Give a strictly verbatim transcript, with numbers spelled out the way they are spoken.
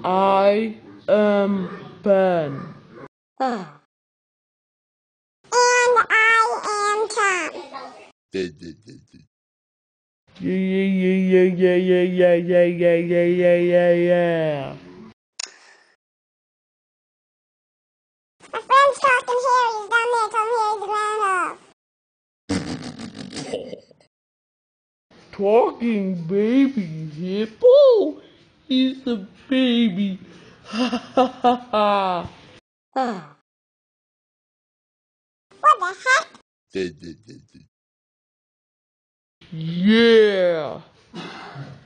I am Ben. And I am Tom. Yeah, yeah, yeah, yeah, yeah, yeah, yeah, yeah, yeah, yeah, yeah, yeah. My friend's talking here. He's down there. Tell him here he's around off. Talking baby hippo? He's a baby. Ha ha ha ha. What the heck? Yeah.